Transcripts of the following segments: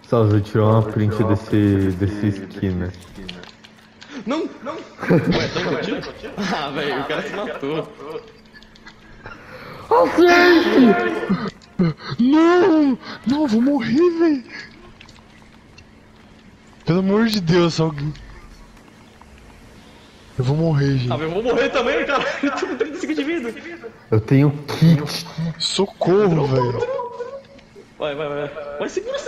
Salve, tirou uma print desse skin, né? Não! Não! Ué, tá com tiro? Ah, velho, o cara se matou. Acerte! Não! Não, vou morrer, velho! Pelo amor de Deus, alguém. Eu vou morrer, gente. Ah, eu vou morrer também, cara. Eu tô com 35 de vida. Eu tenho kit. Socorro, velho. Vai. Vai, segura.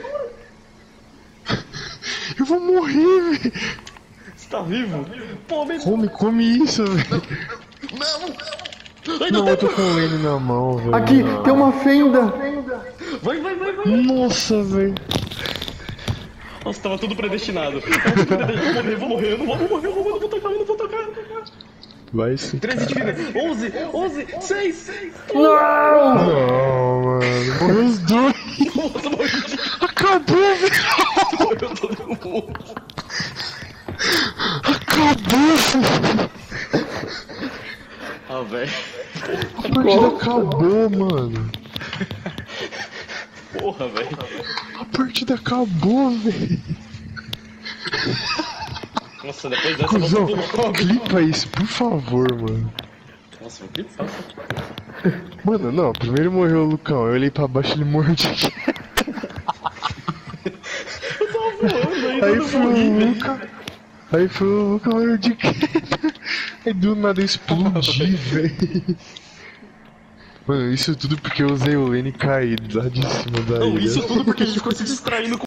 Eu vou morrer, velho. Você tá vivo? Pô, meu... Come isso, velho. Não! Ai, Não, eu tô com o N na mão, velho. Aqui, tem uma fenda! Vai. Nossa, velho. Nossa, tava tudo predestinado. Vou morrer, eu não vou tocar. Vai sim. 13 de vida, 11, 6. Não! Não, mano. Morreu os dois. Nossa, morreu. Acabou, velho. Morreu todo mundo. Acabou, velho. Ah, velho. A partida acabou, mano. Porra, velho. A partida acabou, velho. Nossa, depois dessa Cusão, eu vou clipa isso, por favor, mano. Nossa, vou clipar. Mano, não, primeiro morreu o Lucão, eu olhei pra baixo e ele morreu de quieto. Eu tava voando ainda, Aí eu foi morri, o velho. Luca. Aí foi o Luca, morreu de quieto. Aí do nada eu explodi, velho. Mano, isso tudo porque eu usei o Lane caído lá de cima da Não, ilha. isso tudo porque a gente ficou se distraindo com